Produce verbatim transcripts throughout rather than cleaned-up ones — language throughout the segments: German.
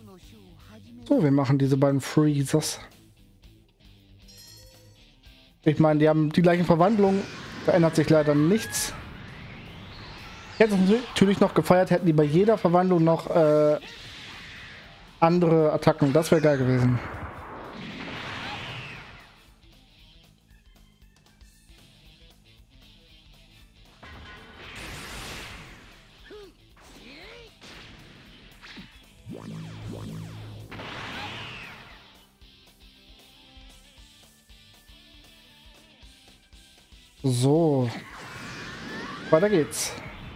So, wir machen diese beiden Freezers. Ich meine, die haben die gleichen Verwandlungen. Da ändert sich leider nichts. Ich hätte es natürlich noch gefeiert, hätten die bei jeder Verwandlung noch äh, andere Attacken. Das wäre geil gewesen. So, weiter geht's.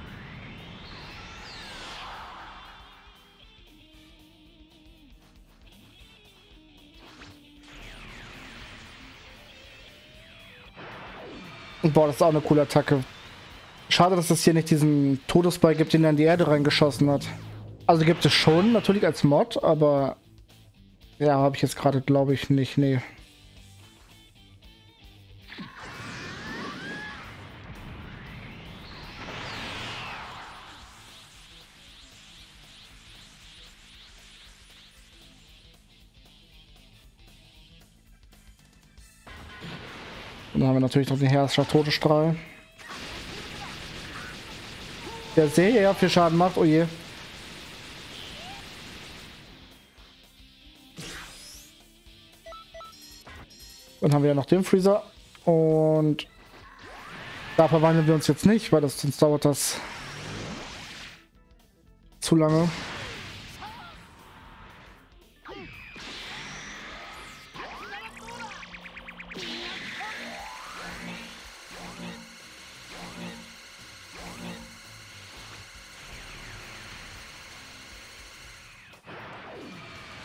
Boah, das ist auch eine coole Attacke. Schade, dass es hier nicht diesen Todesball gibt, den er in die Erde reingeschossen hat. Also gibt es schon, natürlich als Mod, aber ja, habe ich jetzt gerade, glaube ich, nicht. Nee. Dann haben wir natürlich noch den Herrscher Todesstrahl. Der sehr, sehr viel Schaden macht, oh je. Dann haben wir ja noch den Freezer. Und da verwandeln wir uns jetzt nicht, weil das, sonst dauert das zu lange.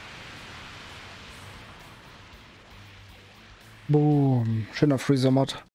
Boom. Schöner Freezer-Mod.